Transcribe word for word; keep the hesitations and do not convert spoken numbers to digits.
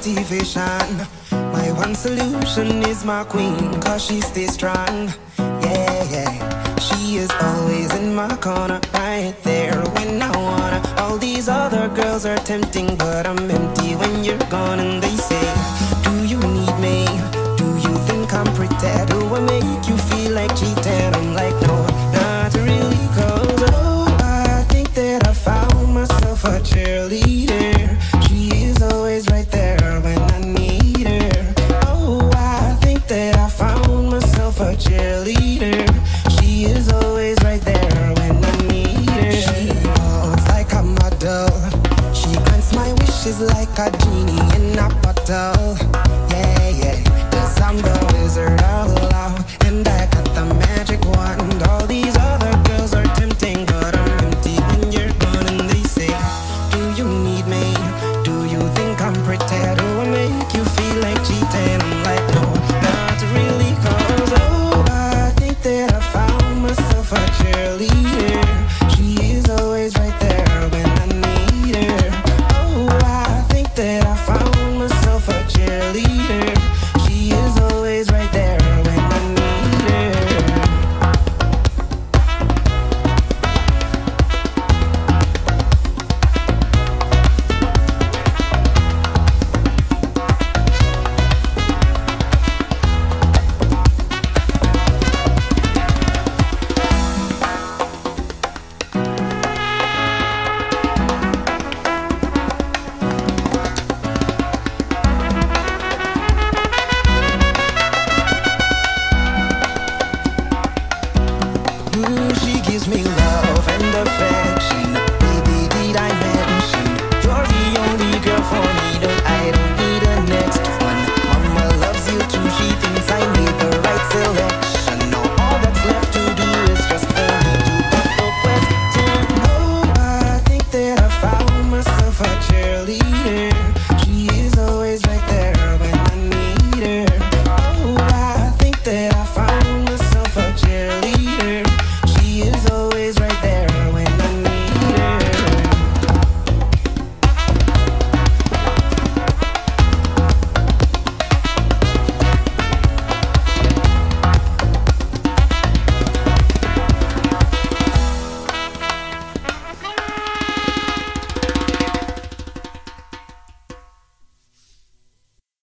motivation. My one solution is my queen, cause she stays strong. Yeah, yeah. She is always in my corner, right there when I wanna. All these other girls are tempting, but I'm empty when you're gone. And they say, do you need me? Do you think I'm pretty? Do I make you feel like cheating? I'm like, no, not really, cause oh, I think that I found myself a cheerleader. She is always right there when I need her. Oh, I think that I found myself a cheerleader. She is always right there when I need her. She walks like a model. She grants my wishes like a genie in a bottle. Yeah, yeah. Cause I'm the wizard of love, and I got the magic wand. All these other